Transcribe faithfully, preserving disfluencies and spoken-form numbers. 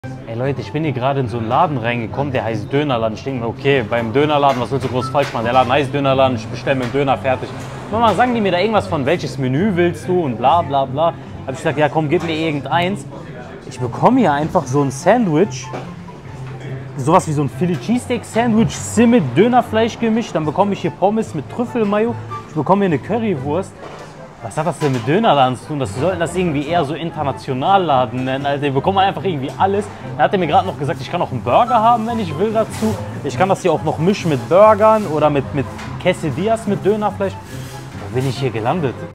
Ey Leute, ich bin hier gerade in so einen Laden reingekommen, der heißt Dönerladen. Ich denke mir, okay, beim Dönerladen, was willst du groß falsch machen? Der Laden heißt Dönerladen, ich bestelle mir einen Döner, fertig. Mama, sagen die mir da irgendwas von, welches Menü willst du und bla bla bla. Hab ich gesagt, ja komm, gib mir irgendeins. Ich bekomme hier einfach so ein Sandwich, sowas wie so ein Philly Cheesesteak Sandwich, Simmet, Dönerfleisch gemischt. Dann bekomme ich hier Pommes mit Trüffelmayo. Ich bekomme hier eine Currywurst. Was hat das denn mit Dönerladen zu tun? Das sollten das irgendwie eher so Internationalladen nennen. Also wir bekommen einfach irgendwie alles. Dann hat er mir gerade noch gesagt, ich kann auch einen Burger haben, wenn ich will dazu. Ich kann das hier auch noch mischen mit Burgern oder mit, mit Quesadillas mit Dönerfleisch. Wo bin ich hier gelandet?